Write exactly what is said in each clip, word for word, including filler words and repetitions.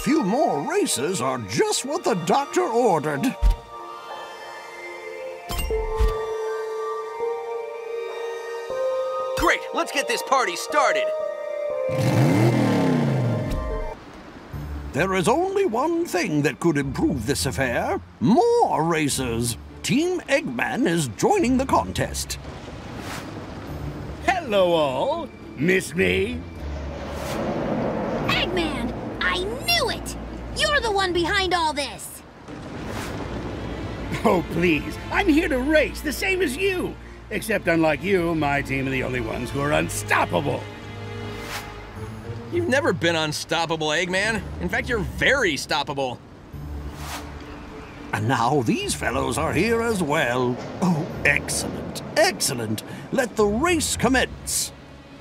few more races are just what the doctor ordered. Great, let's get this party started. There is only one thing that could improve this affair. More racers. Team Eggman is joining the contest. Hello all. Miss me? Eggman! I knew it! You're the one behind all this! Oh, please. I'm here to race, the same as you. Except unlike you, my team are the only ones who are unstoppable. You've never been unstoppable, Eggman. In fact, you're very stoppable. And now these fellows are here as well. Oh, excellent, excellent. Let the race commence.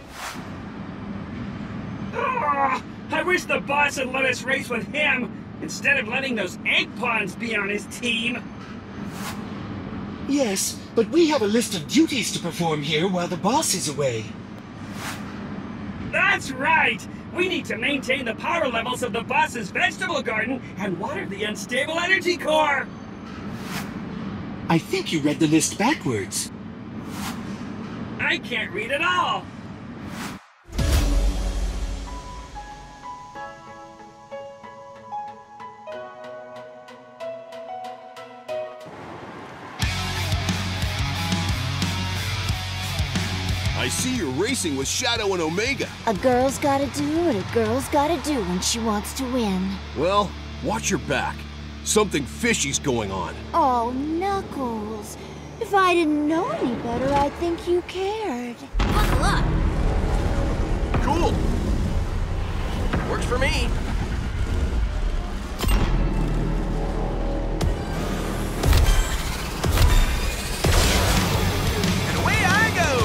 Oh, I wish the boss had let us race with him instead of letting those egg pawns be on his team. Yes, but we have a list of duties to perform here while the boss is away. That's right! We need to maintain the power levels of the boss's vegetable garden and water the unstable energy core! I think you read the list backwards. I can't read at all! I see you're racing with Shadow and Omega. A girl's gotta do what a girl's gotta do when she wants to win. Well, watch your back. Something fishy's going on. Oh, Knuckles. If I didn't know any better, I'd think you cared. Buckle up! Cool. Works for me. And away I go!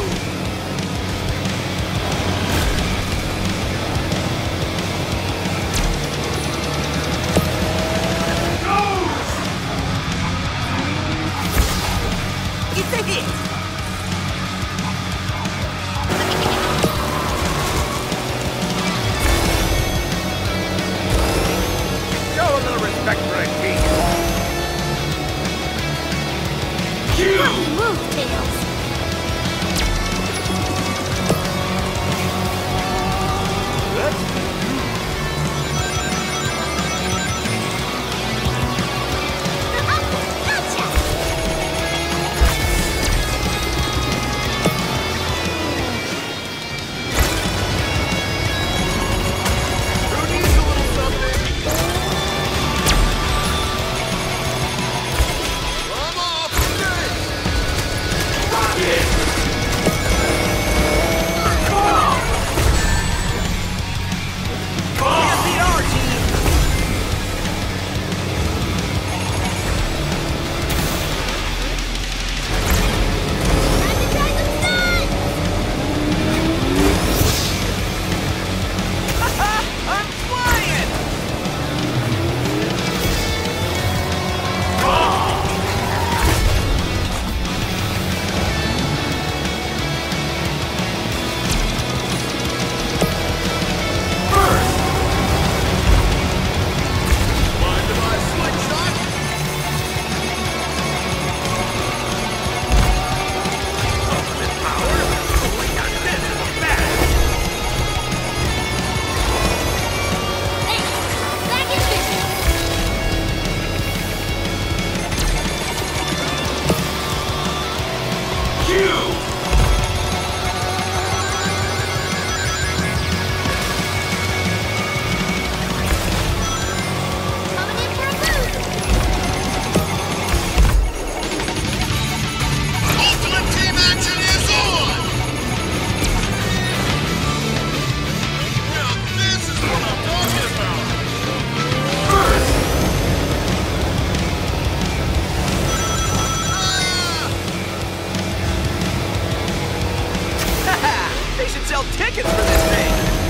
It's a hit! Show a little respect for a king. Happy move, Tails! Gotcha! Who needs a little something? I'm off! Can't beat our team! I'm flying! Mind if I slingshot? Ultimate power? Holy cow, this is bad! Thanks! Back in business! Coming in for a boost! Ultimate team action is on! Now this is what I'm talking about! They should sell tickets for this thing!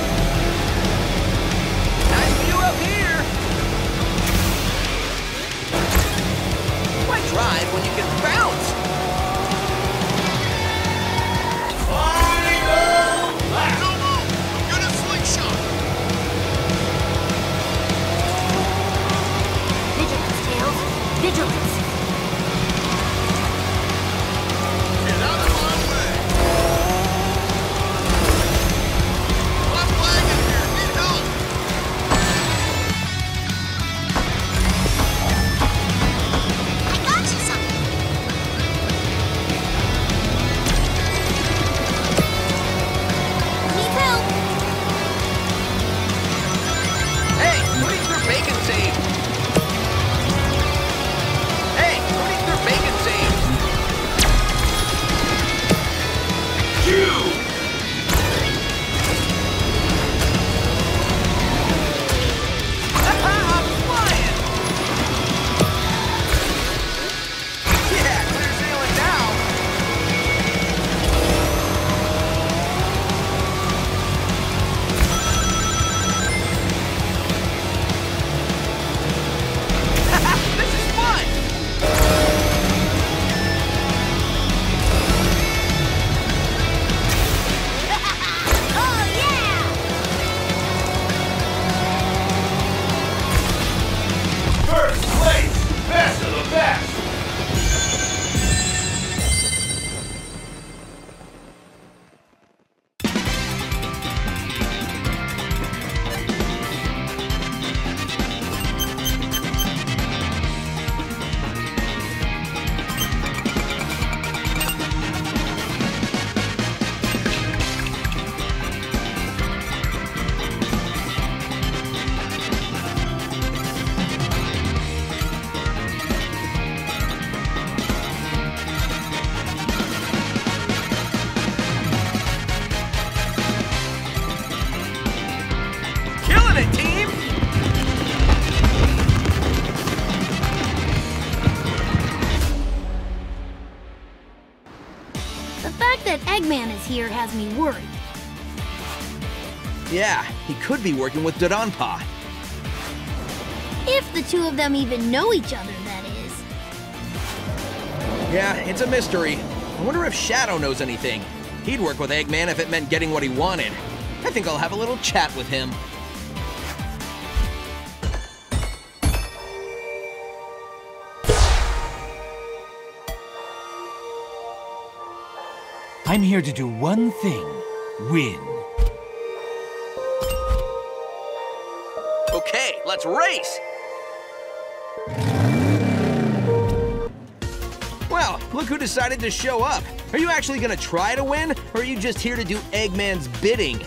Nice view up here! Why drive when you can bounce? Don't move! I'm gonna slingshot! The fact that Eggman is here has me worried. Yeah, he could be working with Dodonpa. If the two of them even know each other, that is. Yeah, it's a mystery. I wonder if Shadow knows anything. He'd work with Eggman if it meant getting what he wanted. I think I'll have a little chat with him. I'm here to do one thing. Win. Okay, let's race! Well, look who decided to show up. Are you actually gonna try to win, or are you just here to do Eggman's bidding?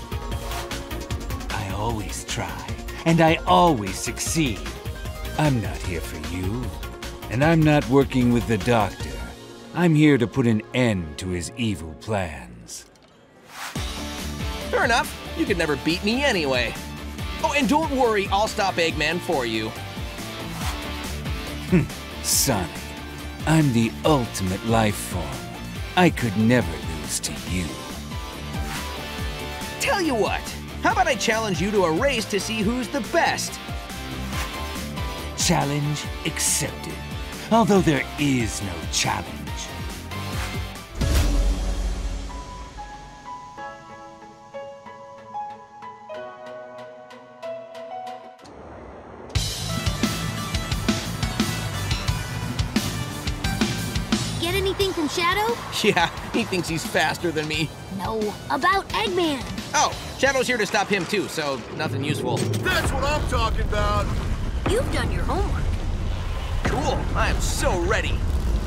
I always try, and I always succeed. I'm not here for you, and I'm not working with the Doctor. I'm here to put an end to his evil plans. Fair enough. You could never beat me anyway. Oh, and don't worry, I'll stop Eggman for you. Sonic, I'm the ultimate life form. I could never lose to you. Tell you what, how about I challenge you to a race to see who's the best? Challenge accepted. Although there is no challenge. Get anything from Shadow? Yeah, he thinks he's faster than me. No, about Eggman. Oh, Shadow's here to stop him too, so nothing useful. That's what I'm talking about. You've done your homework. Cool, I am so ready.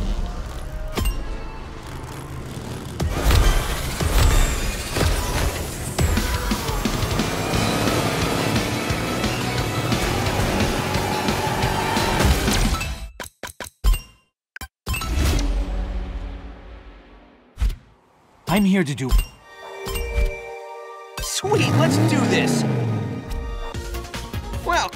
I'm here to do... Sweet, let's do this. Well...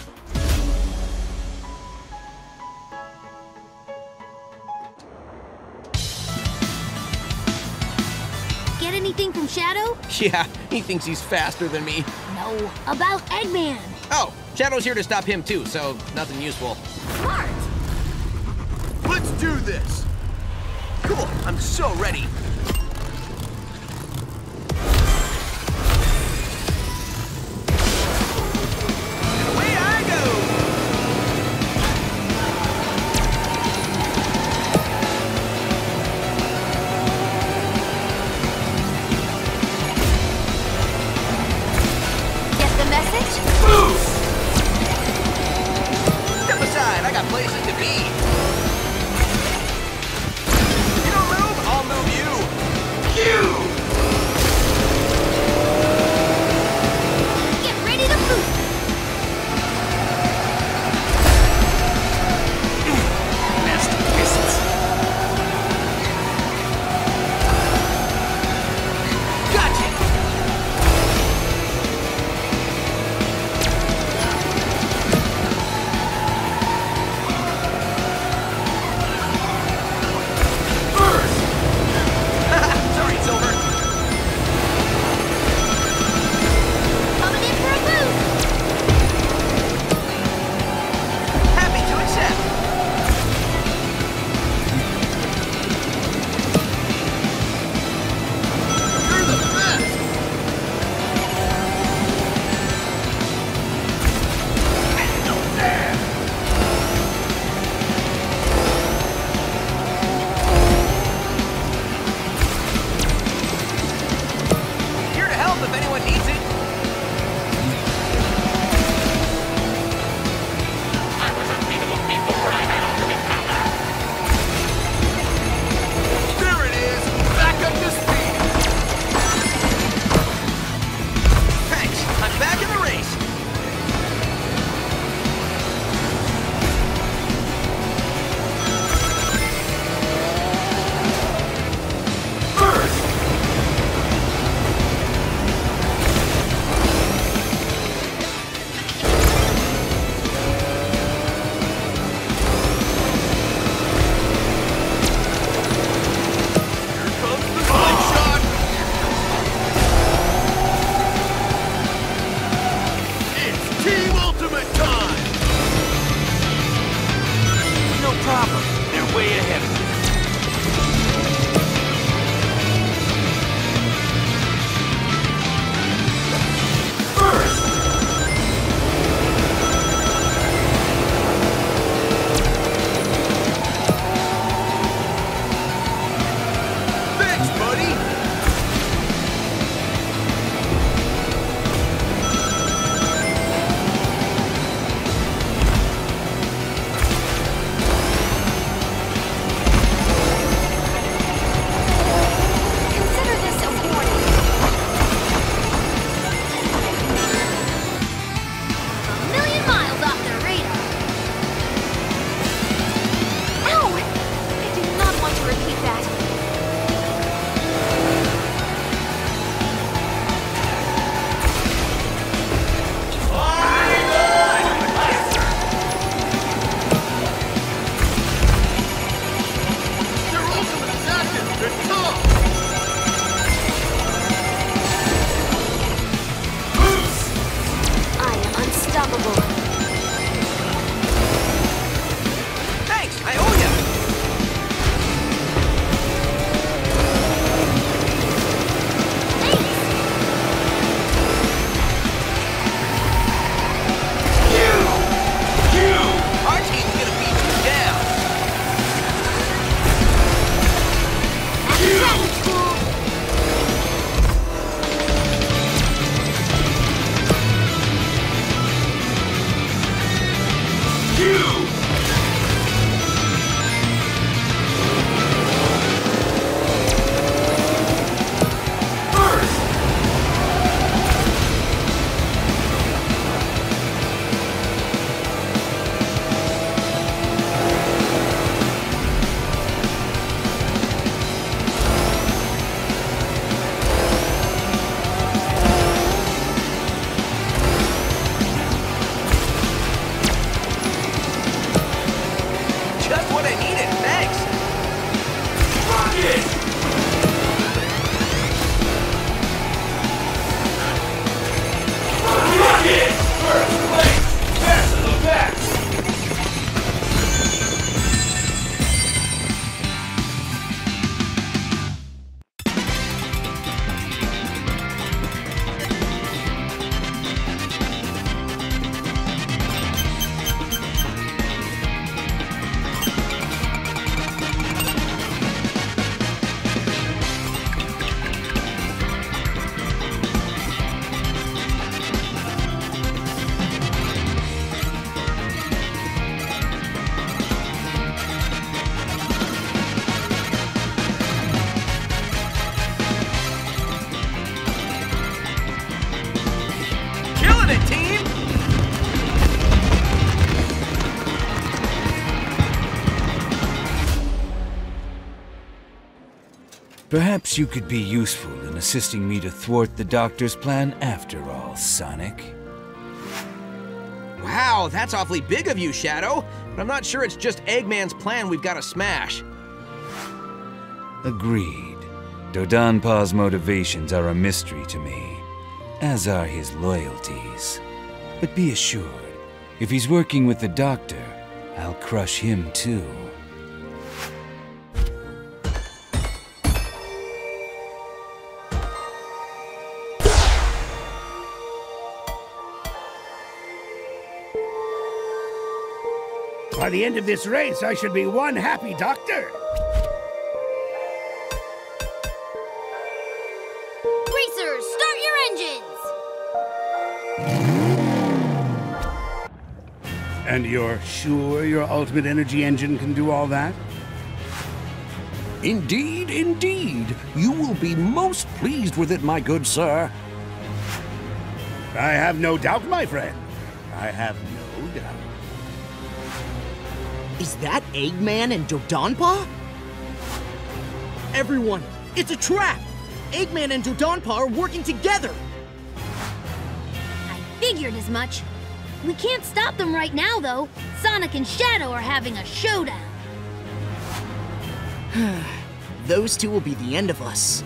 Get anything from Shadow? Yeah, he thinks he's faster than me. No, about Eggman. Oh, Shadow's here to stop him too, so nothing useful. Smart. Let's do this. Cool, I'm so ready. And away I go! Get the message? Step aside, I got places to be. You don't move, I'll move you. Perhaps you could be useful in assisting me to thwart the Doctor's plan after all, Sonic. Wow, that's awfully big of you, Shadow. But I'm not sure it's just Eggman's plan we've got to smash. Agreed. Dodonpaw's motivations are a mystery to me, as are his loyalties. But be assured, if he's working with the Doctor, I'll crush him too. By the end of this race, I should be one happy doctor. Racers, start your engines! And you're sure your ultimate energy engine can do all that? Indeed, indeed. You will be most pleased with it, my good sir. I have no doubt, my friend. I have no doubt. Is that Eggman and Dodonpaw? Everyone, it's a trap! Eggman and Dodonpaw are working together! I figured as much. We can't stop them right now, though. Sonic and Shadow are having a showdown. Those two will be the end of us.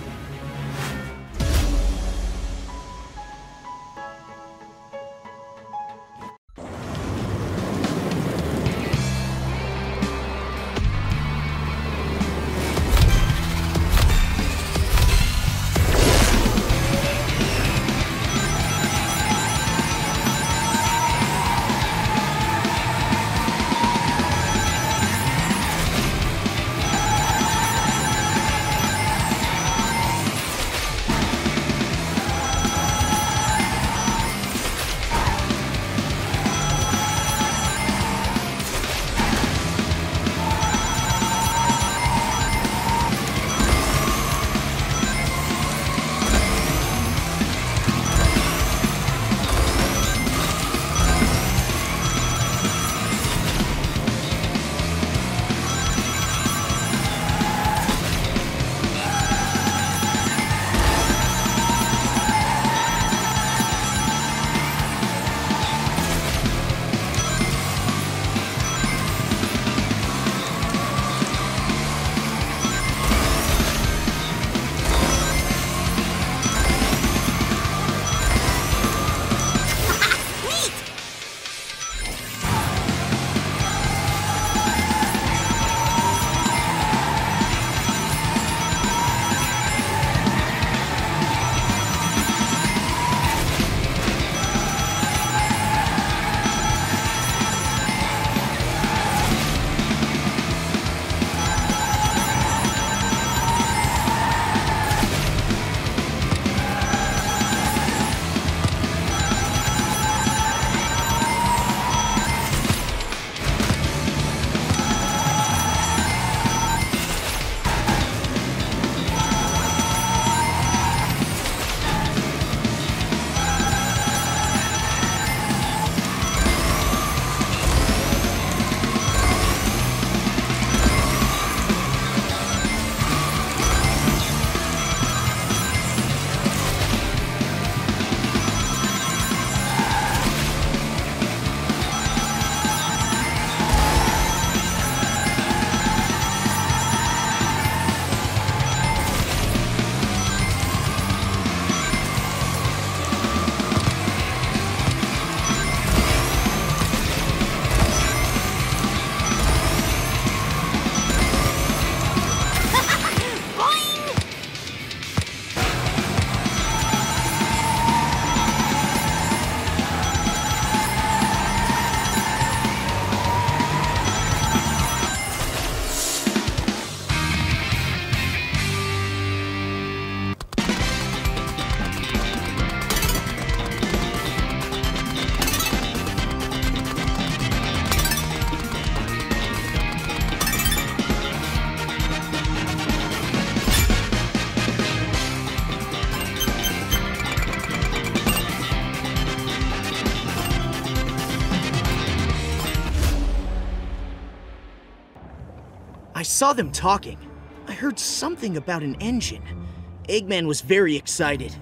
I saw them talking. I heard something about an engine. Eggman was very excited.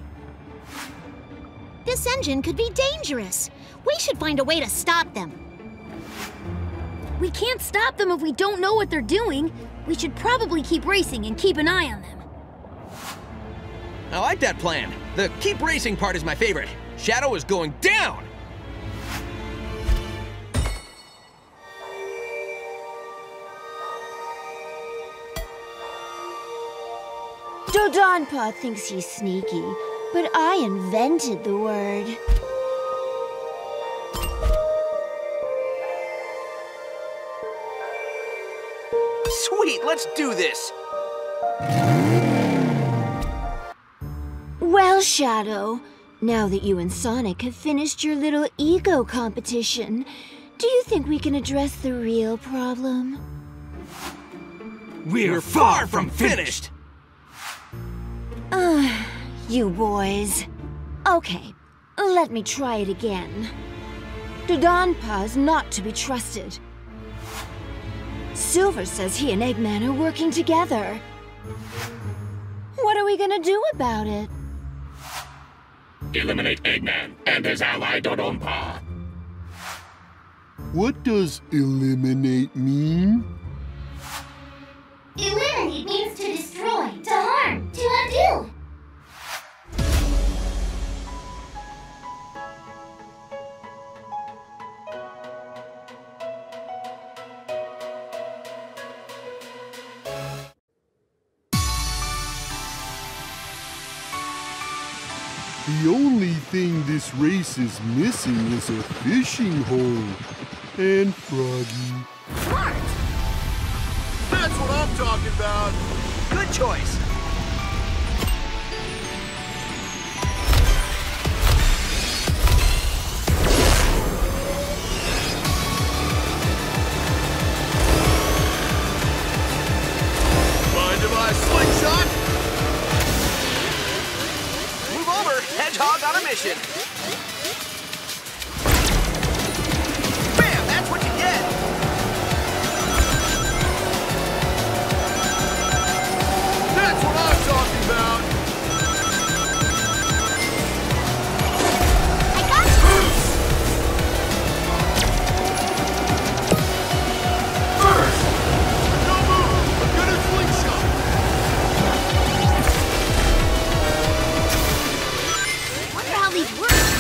This engine could be dangerous. We should find a way to stop them. We can't stop them if we don't know what they're doing. We should probably keep racing and keep an eye on them. I like that plan. The keep racing part is my favorite. Shadow is going down! Dodonpaw thinks he's sneaky, but I invented the word. Sweet, let's do this! Well, Shadow, now that you and Sonic have finished your little ego competition, do you think we can address the real problem? We're far from finished! Ugh, you boys. Okay, let me try it again. Dodonpaw's not to be trusted. Silver says he and Eggman are working together. What are we gonna do about it? Eliminate Eggman and his ally Dodonpaw. What does eliminate mean? Eliminate means to destroy, to harm, to undo. The only thing this race is missing is a fishing hole. And Froggy. Smart! That's what I'm talking about. Good choice. Mind if I slingshot? Move over, Hedgehog on a mission. Bam, that's what you get. That's what I'm talking about. I got you! First, no move. I'm gonna slingshot. Wonder how these work.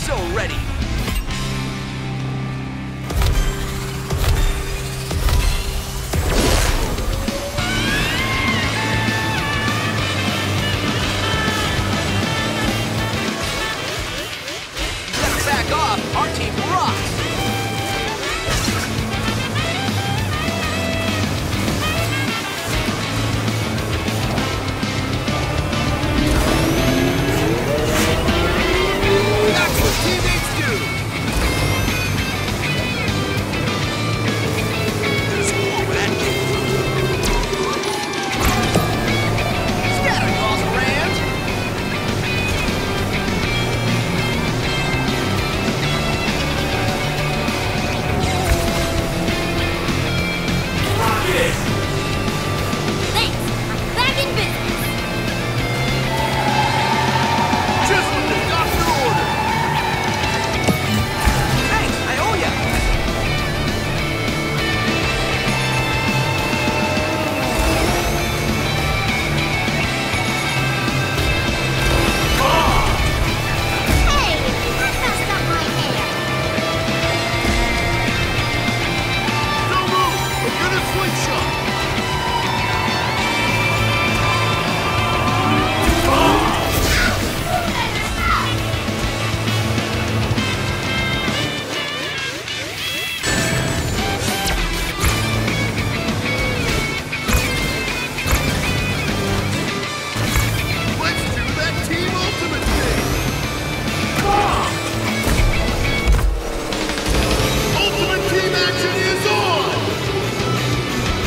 so ready. Back off, our team rocks! That's what teammates do! Score that scatter balls around! Thanks. I'm back in business. Just what the doctor ordered! Thanks, I owe ya! Hey, that messed up my hair. Don't move! I'm gonna slingshot! Let's do that Team Ultimate thing! Ultimate Team action is on!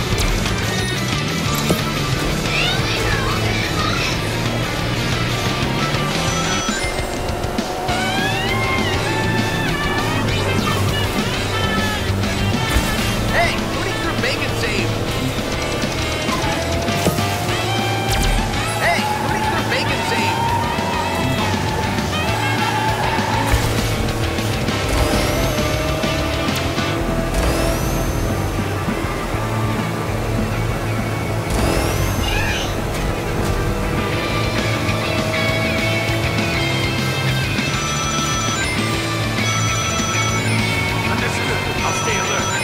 Hey, Tootie Crew Bacon save! Hey, Tootie Crew Bacon save! Understood. I'll stay alert.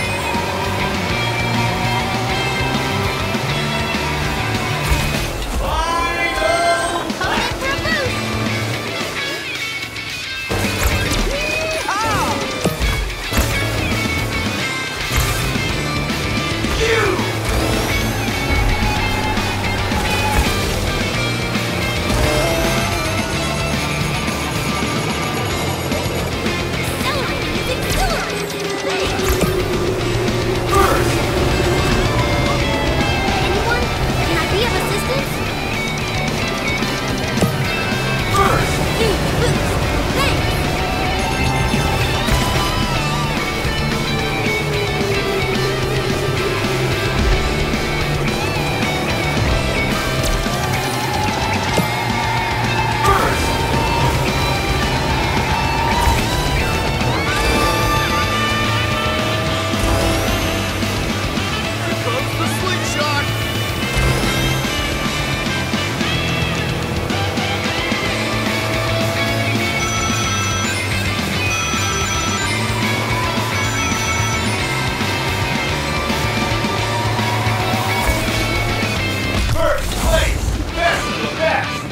Opponent for a boost. Accelerate is exhilarating. Thanks. Anyone? Can I be of assistance? Huge boost. Thanks. Here comes the slingshot! First place! Best of the best!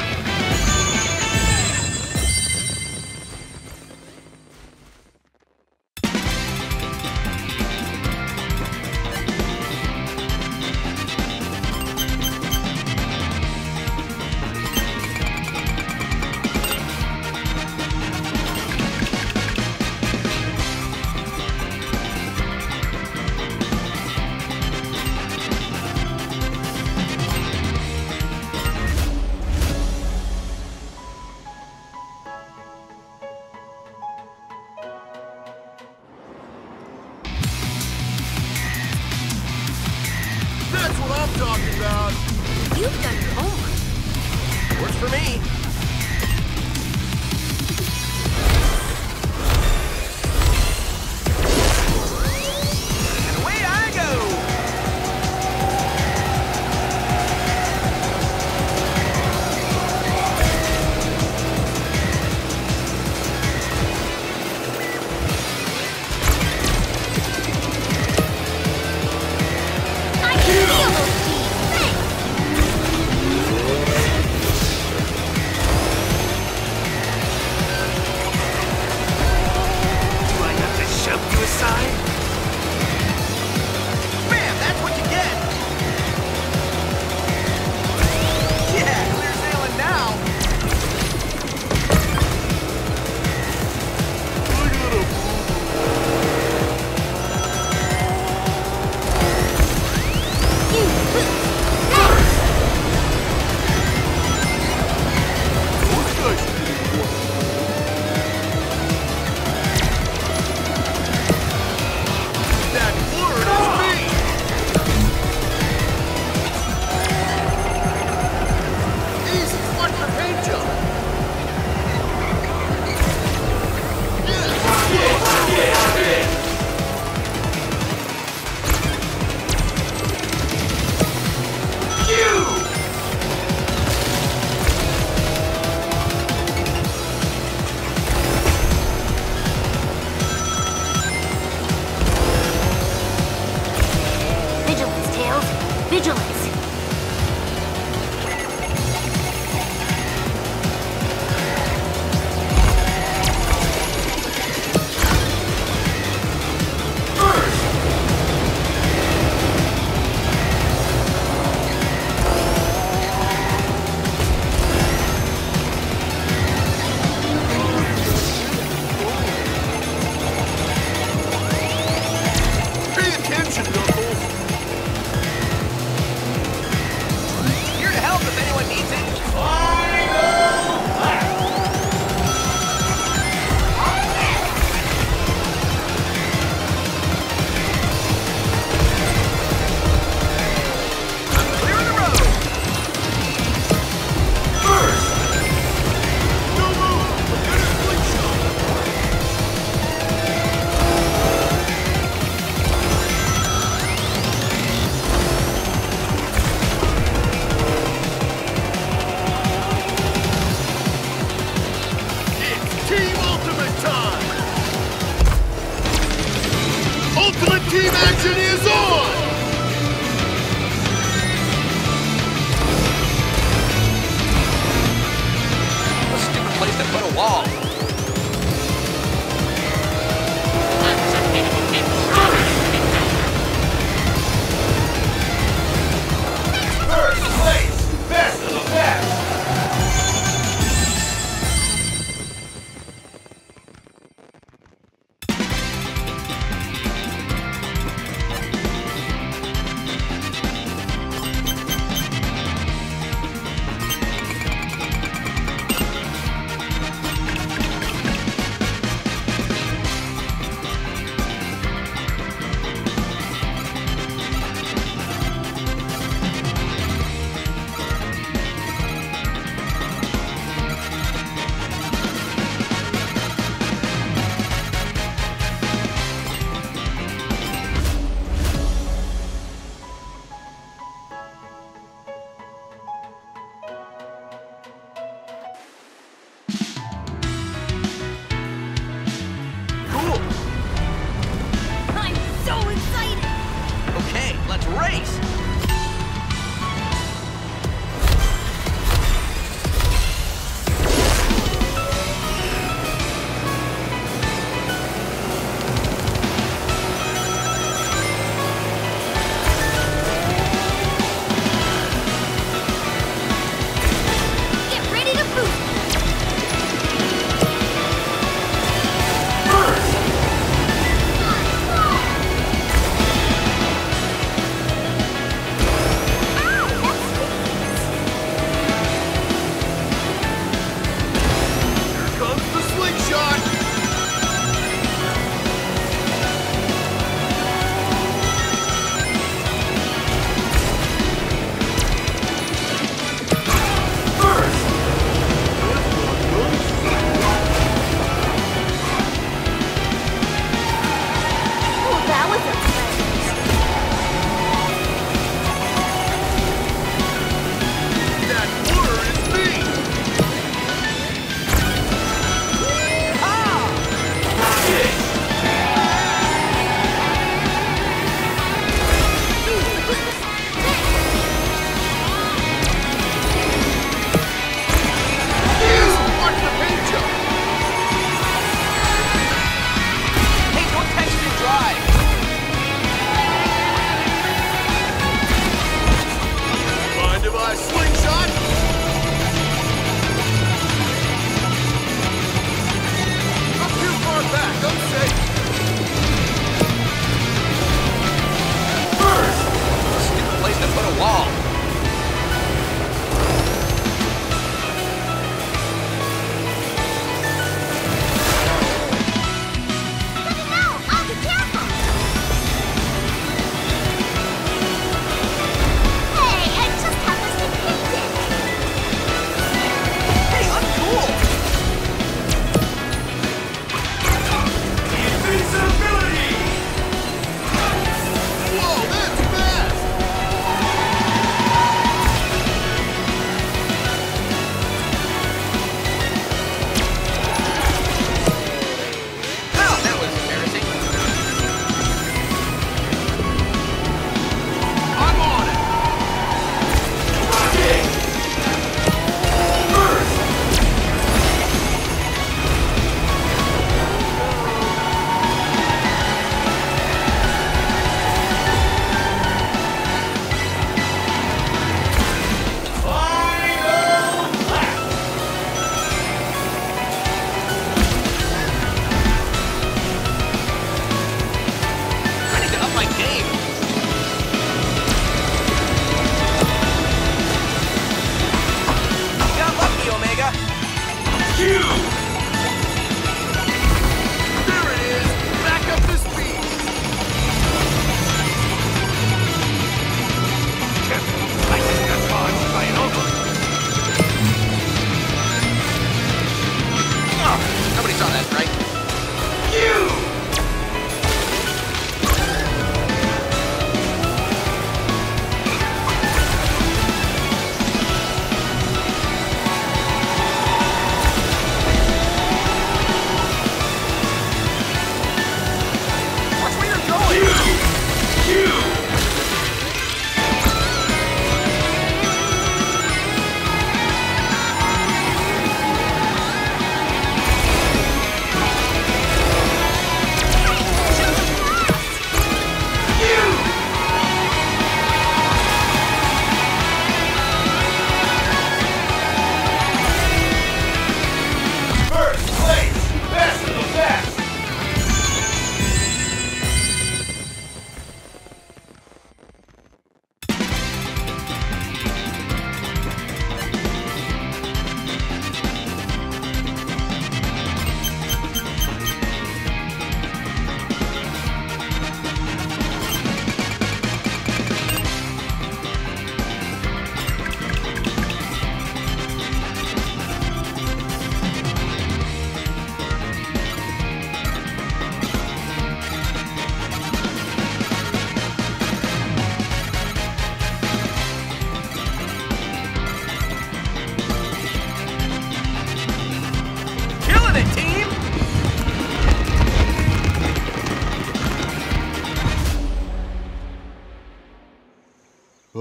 That's what I'm talking about! You've done your homework. Works for me. And away I go! Ultimate team action is on! A stupid place to put a wall. First place! Best of the best! Let's race! Get ready to boost!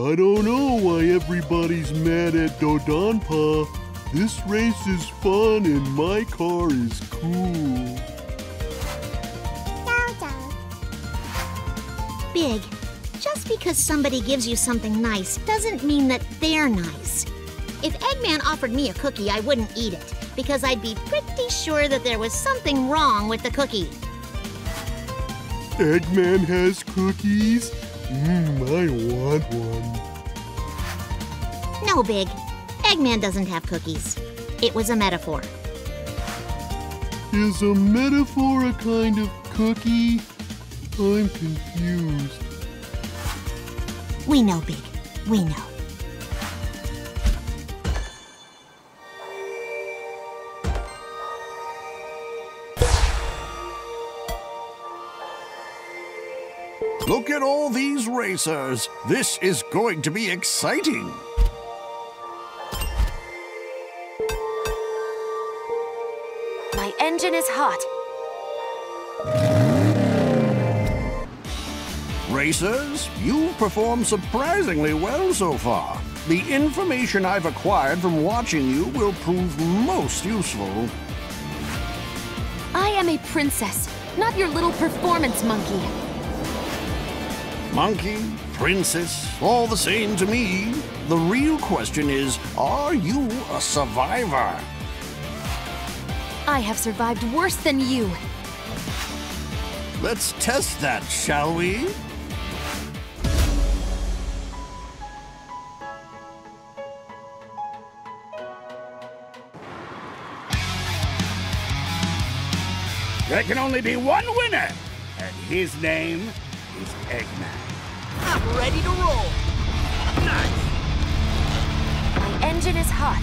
I don't know why everybody's mad at Dodonpa. This race is fun and my car is cool. Big, just because somebody gives you something nice doesn't mean that they're nice. If Eggman offered me a cookie, I wouldn't eat it, because I'd be pretty sure that there was something wrong with the cookie. Eggman has cookies? Mmm, I want one. No, Big. Eggman doesn't have cookies. It was a metaphor. Is a metaphor a kind of cookie? I'm confused. We know, Big. We know. Look at all these racers. This is going to be exciting. My engine is hot. Racers, you've performed surprisingly well so far. The information I've acquired from watching you will prove most useful. I am a princess, not your little performance monkey. Monkey, princess, all the same to me. The real question is, are you a survivor? I have survived worse than you. Let's test that, shall we? There can only be one winner, and his name is Eggman. I'm ready to roll. Nice. My engine is hot.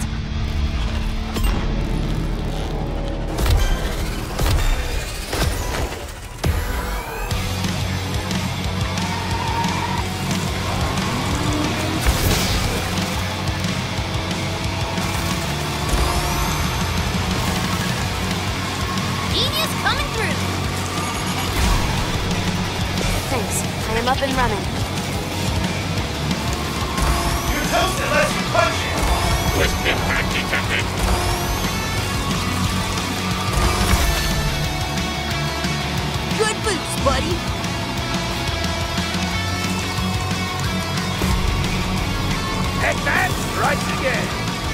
Genius coming through. Thanks. I am up and running. Toast unless you punch it! Twist impact detected. Good boots, buddy. Eggman strikes again.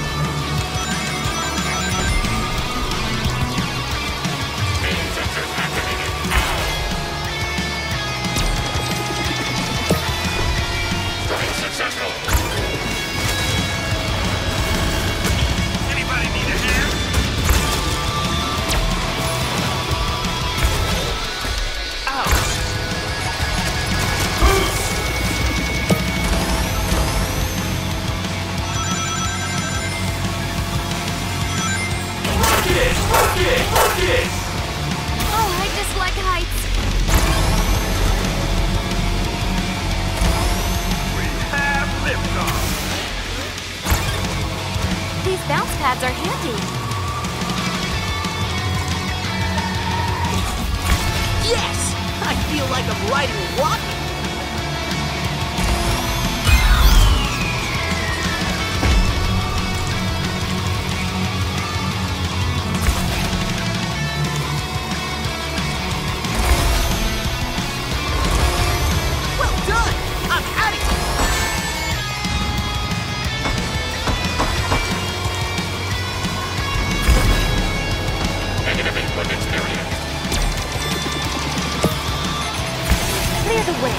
Main sensors activated. Strike successful. Anybody need a hand? Rocket! Rocket! Rocket! Oh, I dislike heights. We have liftoff. These bounce pads are handy. Yes! I feel like I'm riding a rocket. Well done! I'm out of here! Negative input experience. Clear the way.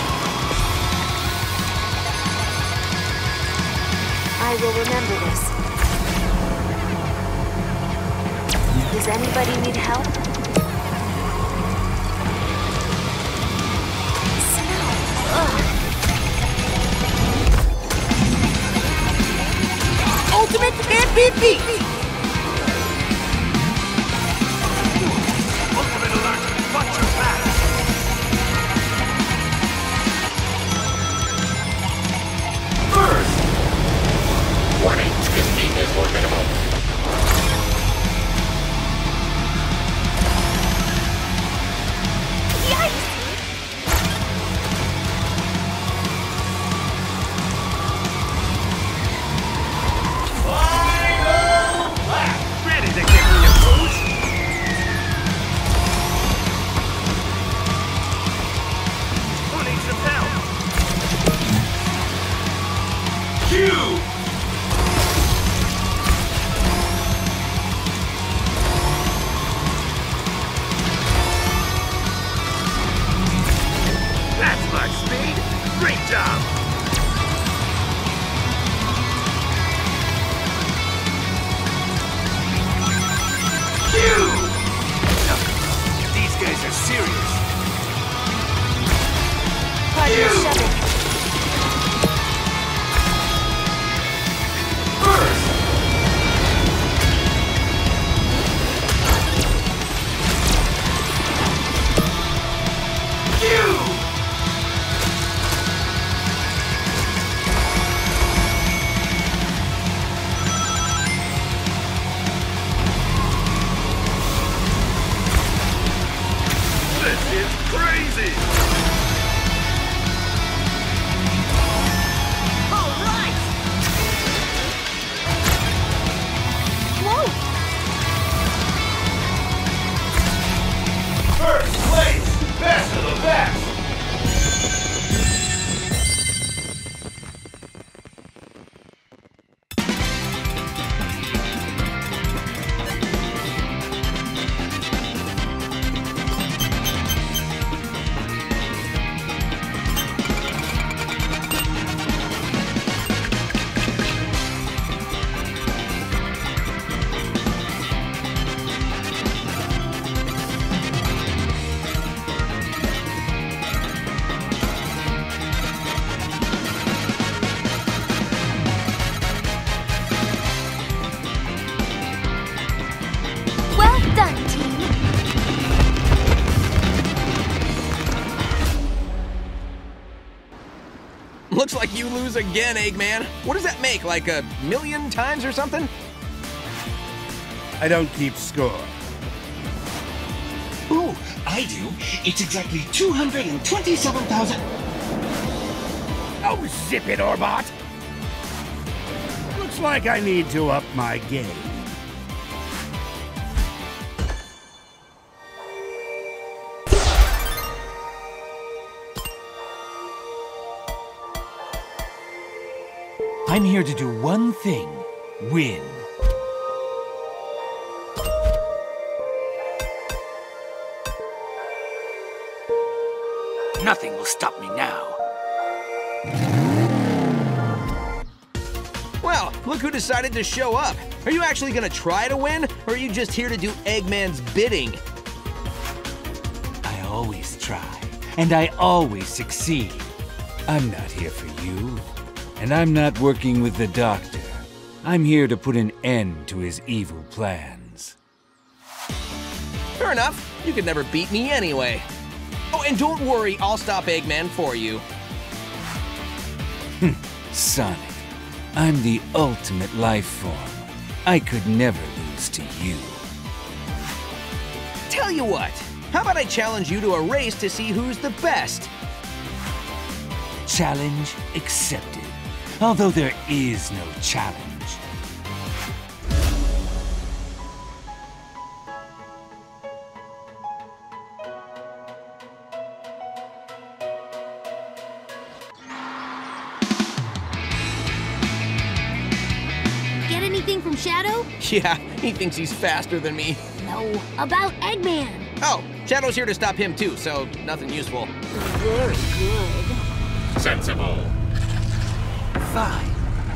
I will remember this. Does anybody need help? Snow. Ugh. Ultimate can't be beat! Ultimate alert. Watch your back. First! Warning, skid speed is more minimal. is crazy! All right! Whoa! First place! Best of the best! Well done, team. Looks like you lose again, Eggman. What does that make, like a million times or something? I don't keep score. Ooh, I do. It's exactly two hundred twenty-seven thousand. Oh, zip it, Orbot! Looks like I need to up my game. I'm here to do one thing. Win. Nothing will stop me now. Well, look who decided to show up. Are you actually gonna try to win, or are you just here to do Eggman's bidding? I always try, and I always succeed. I'm not here for you, and I'm not working with the Doctor. I'm here to put an end to his evil plans. Fair enough. You could never beat me anyway. Oh, and don't worry, I'll stop Eggman for you. Sonic, I'm the ultimate life form. I could never lose to you. Tell you what, how about I challenge you to a race to see who's the best? Challenge accepted. Although there is no challenge. Get anything from Shadow? Yeah, he thinks he's faster than me. No, about Eggman. Oh, Shadow's here to stop him too, so nothing useful. Very good. Sensible. Fine.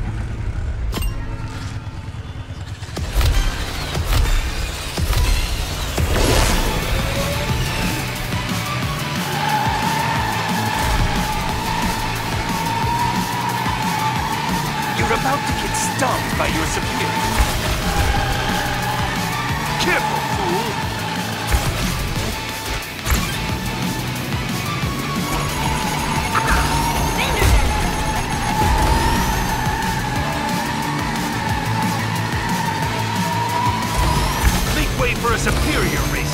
You're about to get stomped by your superior. Careful, fool! Make way for a superior racer.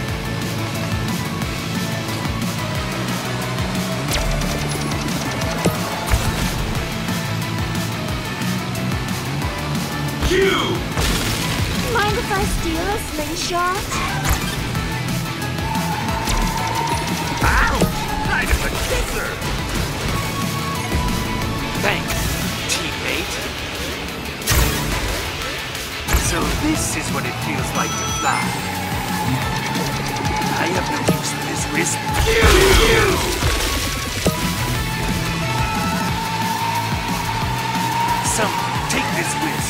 Mind if I steal a slingshot? Ouch! Kind of a kisser! Thanks, teammate. So this is what it feels like to fly. I have no use for this wrist. Kill you! Someone take this wrist.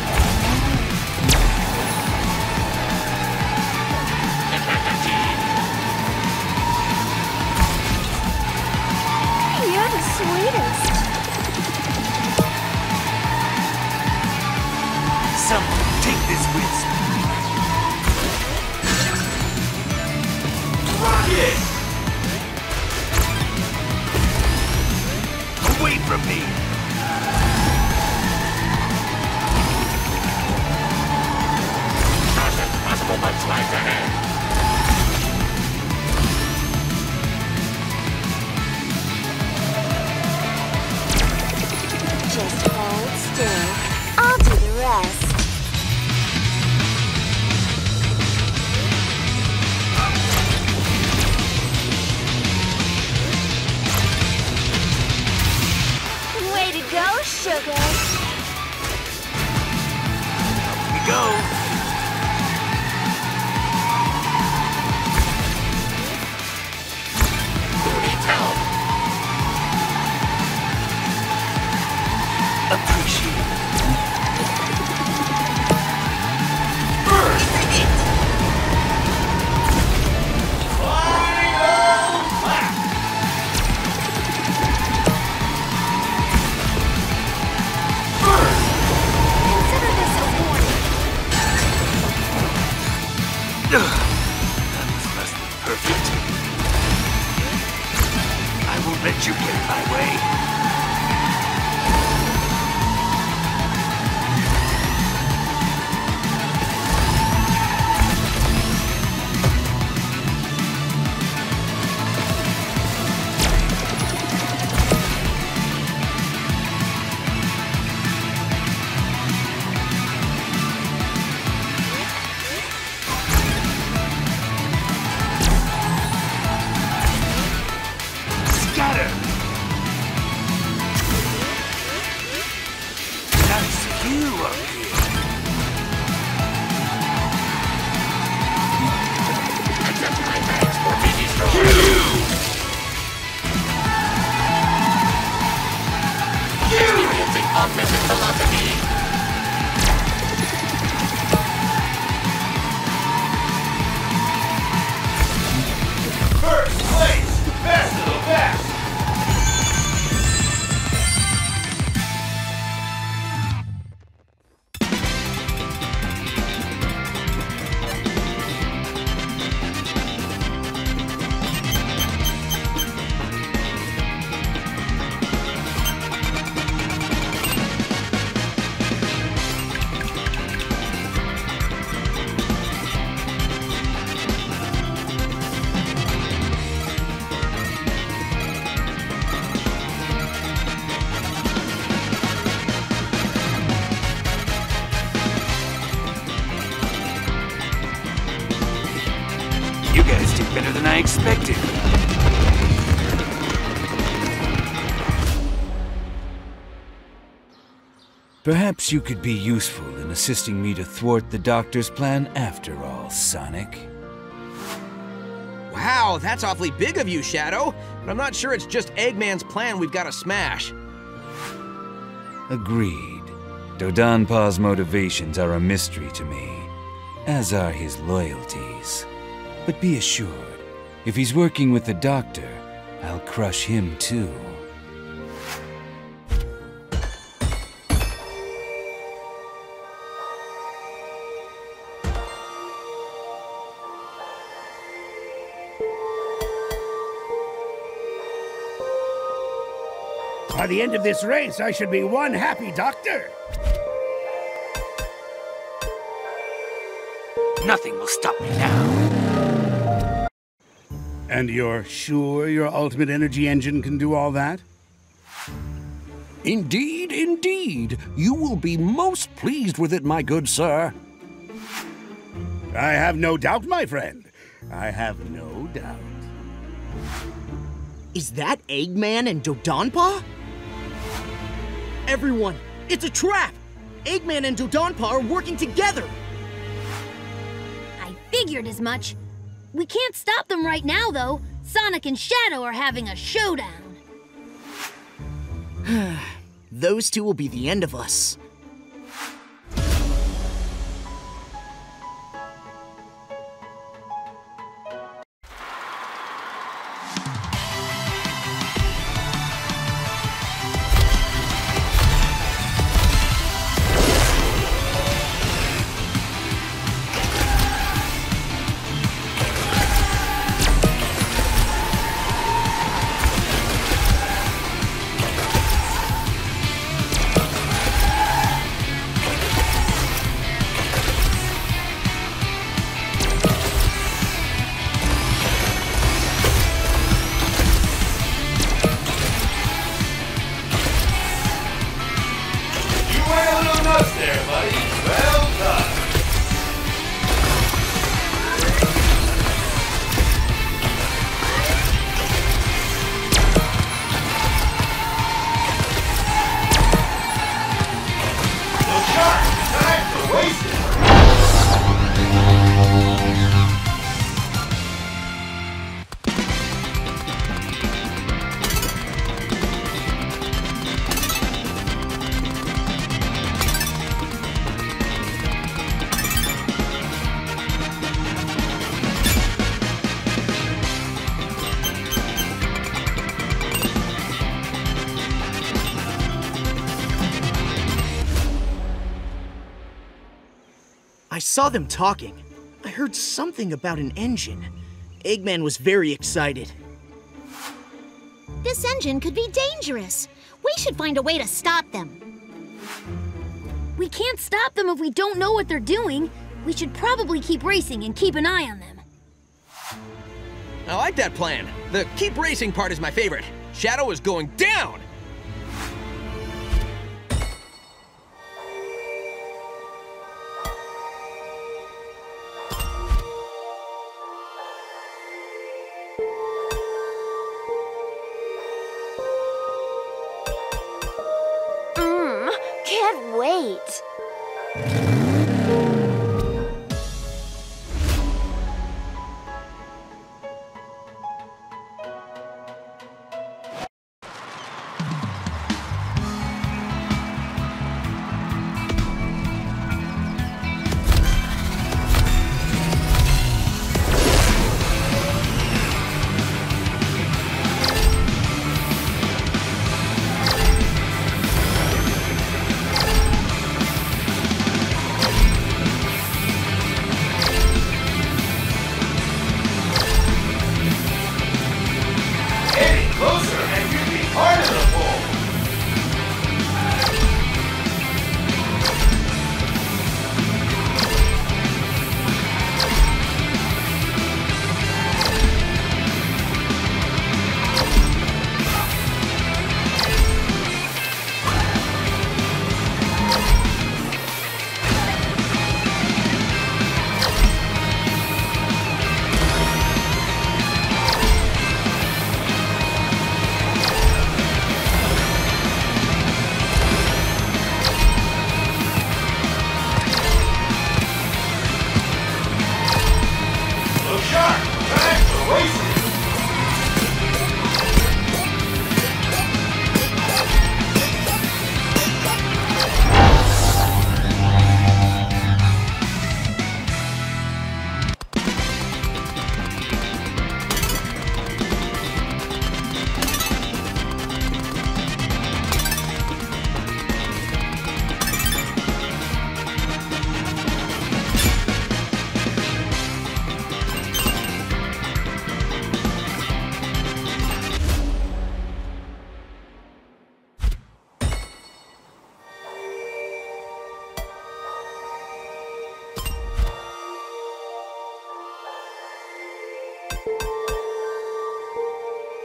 You're the sweetest. Someone take this wrist. Rocket! Away from me! That was less than perfect. I won't let you get in my way. You guys did better than I expected. Perhaps you could be useful in assisting me to thwart the Doctor's plan after all, Sonic. Wow, that's awfully big of you, Shadow. But I'm not sure it's just Eggman's plan we've got to smash. Agreed. Dodonpaw's motivations are a mystery to me, as are his loyalties. But be assured, if he's working with the Doctor, I'll crush him too. By the end of this race, I should be one happy doctor. Nothing will stop me now. And you're sure your ultimate energy engine can do all that? Indeed, indeed. You will be most pleased with it, my good sir. I have no doubt, my friend. I have no doubt. Is that Eggman and Dodonpaw? Everyone, it's a trap! Eggman and Dodonpaw are working together! I figured as much. We can't stop them right now, though. Sonic and Shadow are having a showdown. Those two will be the end of us. I saw them talking. I heard something about an engine. Eggman was very excited. This engine could be dangerous. We should find a way to stop them. We can't stop them if we don't know what they're doing. We should probably keep racing and keep an eye on them. I like that plan. The keep racing part is my favorite. Shadow is going down! Mmm, can't wait.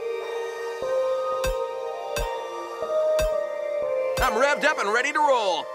I'm revved up and ready to roll.